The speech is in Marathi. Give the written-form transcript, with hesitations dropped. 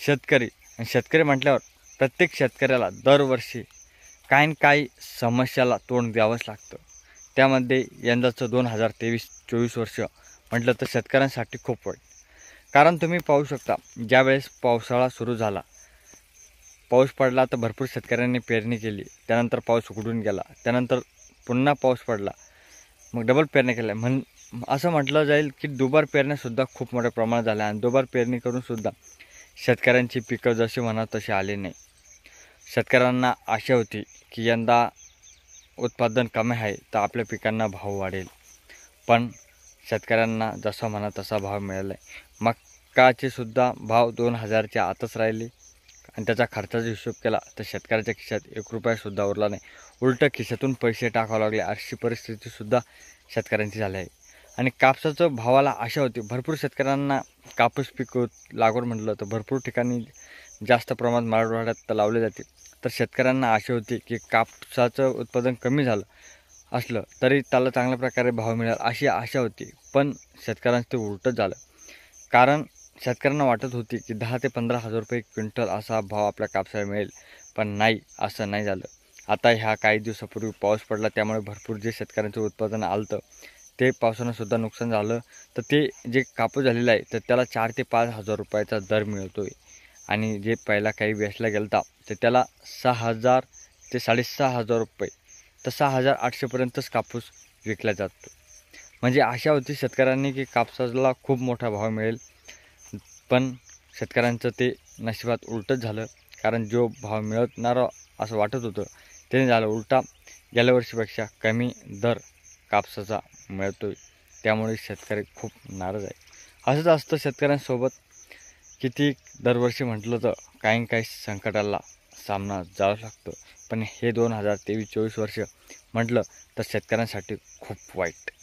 शेतकरी आणि शेतकरी म्हटल्यावर प्रत्येक शेतकऱ्याला दरवर्षी काही ना काही समस्याला तोंड द्यावंच लागतं। त्यामध्ये यंदाचं 2023-24 वर्ष म्हटलं तर शेतकऱ्यांसाठी खूप वाईट। कारण तुम्ही पाहू शकता, ज्यावेळेस पावसाळा सुरू झाला, पाऊस पडला तर भरपूर शेतकऱ्यांनी पेरणी केली, त्यानंतर पाऊस उघडून गेला, त्यानंतर पुन्हा पाऊस पडला, मग डबल पेरणी केल्या। असं म्हटलं जाईल की दुबार पेरण्यासुद्धा खूप मोठ्या प्रमाणात झाल्या आणि दुबार पेरणी करूनसुद्धा शेतकऱ्यांची पिकं जशी म्हणा तशी आली नाही। शेतकऱ्यांना आशा होती की यंदा उत्पादन कमी आहे तर आपल्या पिकांना भाव वाढेल, पण शेतकऱ्यांना जसा म्हणा तसा भाव मिळाला आहे। मकाचे सुद्धा भाव 2000च्या आतच राहिले आणि त्याचा खर्चाचा हिशोब केला तर शेतकऱ्याच्या खिशात 1 रुपयासुद्धा उरला नाही, उलट खिशातून पैसे टाकावे लागले, अशी परिस्थितीसुद्धा शेतकऱ्यांची झाली आहे। आणि कापसाचं भावाला आशा होती, भरपूर शेतकऱ्यांना कापूस पीक लागवड म्हटलं तर भरपूर ठिकाणी जास्त प्रमाणात मराठवाड्यात तर लावले जाते, तर शेतकऱ्यांना आशा होती की कापसाचं उत्पादन कमी झालं असलं तरी त्याला चांगल्या प्रकारे भाव मिळेल अशी आशा होती। पण शेतकऱ्यांचं ते उलटच झालं, कारण शेतकऱ्यांना वाटत होती की 10 ते 15 हजार रुपये क्विंटल असा भाव आपल्या कापसाला मिळेल, पण नाही, असं नाही झालं। आता ह्या काही दिवसापूर्वी पाऊस पडला, त्यामुळे भरपूर जे शेतकऱ्यांचं उत्पादन आलं ते पावसानं सुद्धा नुकसान झालं, तर ते जे कापूस झालेला आहे तर त्याला 4 ते 5 हजार रुपयाचा दर मिळतोय आणि जे पहिला काही वेचला गेलता तर त्याला 6000 ते 6500 रुपये तर 6800पर्यंतच कापूस विकला जातो। म्हणजे आशा होती शेतकऱ्यांनी की कापसाला खूप मोठा भाव मिळेल, पण शेतकऱ्यांचं ते नशिबात उलटच झालं, कारण जो भाव मिळणारा असं वाटत होतं ते नाही झालं, उलटा गेल्या वर्षीपेक्षा कमी दर कापसाचा मिळतोय, त्यामुळे शेतकरी खूप नाराज आहे। असंच असतं शेतकऱ्यांसोबत, किती दरवर्षी म्हटलं तर काही संकटाला सामना जावं लागतं, पण हे 2023-24 वर्ष म्हटलं तर शेतकऱ्यांसाठी खूप वाईट।